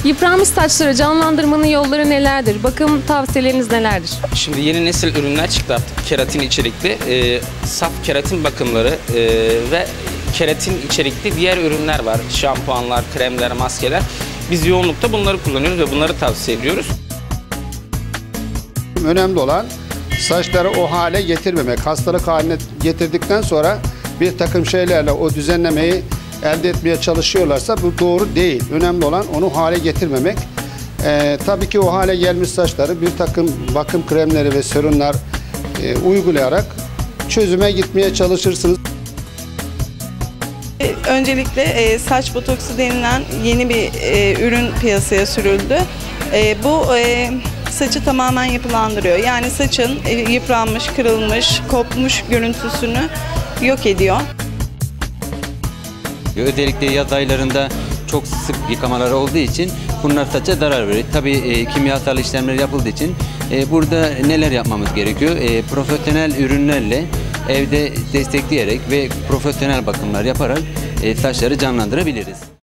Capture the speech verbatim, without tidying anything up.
Yıpranmış saçları canlandırmanın yolları nelerdir? Bakım tavsiyeleriniz nelerdir? Şimdi yeni nesil ürünler çıktı artık. Keratin içerikli, e, saf keratin bakımları e, ve keratin içerikli diğer ürünler var. Şampuanlar, kremler, maskeler. Biz yoğunlukta bunları kullanıyoruz ve bunları tavsiye ediyoruz. Önemli olan saçları o hale getirmemek. Hastalık haline getirdikten sonra bir takım şeylerle o düzenlemeyi elde etmeye çalışıyorlarsa bu doğru değil. Önemli olan onu hale getirmemek. Ee, tabii ki o hale gelmiş saçları bir takım bakım kremleri ve serumlar e, uygulayarak çözüme gitmeye çalışırsınız. Öncelikle e, saç botoksu denilen yeni bir e, ürün piyasaya sürüldü. E, bu e, saçı tamamen yapılandırıyor. Yani saçın e, yıpranmış, kırılmış, kopmuş görüntüsünü yok ediyor. Özellikle yaz aylarında çok sık yıkamalar olduğu için bunlar saça zarar verir. Tabii e, kimyasal işlemler yapıldığı için e, burada neler yapmamız gerekiyor? E, profesyonel ürünlerle evde destekleyerek ve profesyonel bakımlar yaparak e, saçları canlandırabiliriz.